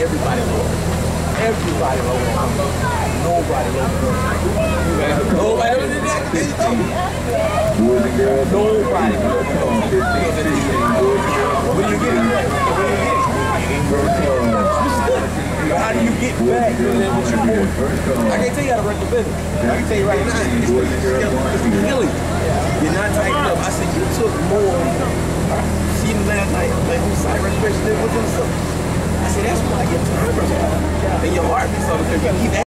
everybody low. Everybody low. Nobody low. Nobody low. Nobody low. What do you get? How do you get back to what you want? I can't tell you how to run the business. I can tell you right now, it's killing. You're not tightened up. I said, you took more. See him last night, like whose side reservation did with him. I said, that's why I get time. And your heart be so because you keep